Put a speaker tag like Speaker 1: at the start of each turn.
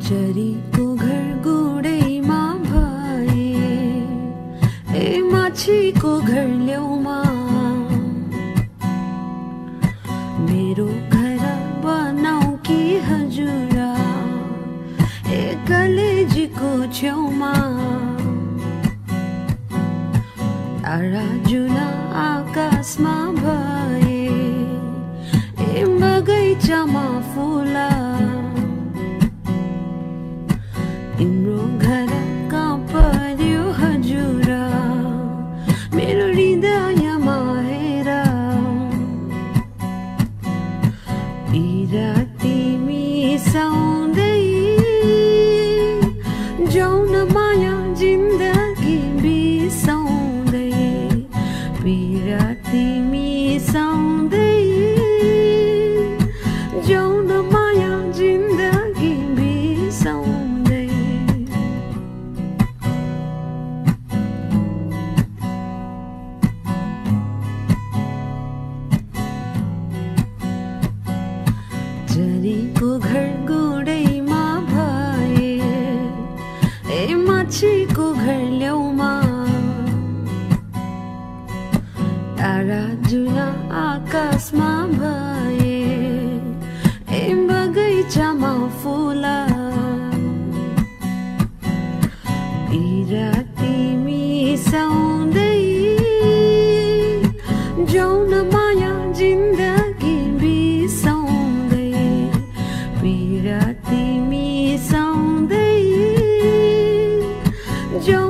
Speaker 1: चरीको घर गोडैमा भए, ए माछीको घर ल्याउमा मेरो घर बनाऊ कि हजुर, ए कलेजीको छेउमा तारा जुना आकाशमा भए, ए बगैँचामा फुला तिम्रो घर कहाँ पर्यो हजुर, मेरो हृदयमा हेर तिमी साउँदै जाऊ न माया जिन्दगी बिसाउँदै, पिरा तिमी साउँदै जाऊ न माया जिन्दगी बिसाउँदै। चरीको घर गोडैमा भए, ए माछीको घर ल्याउमा तारा जुना आकाशमा भए, ए बगैँचामा फुला पिरा तिमी साउँदै जाऊ न माया जिन्दगी बिसाउँदै, पिरा तिमी साउँदै जाऊ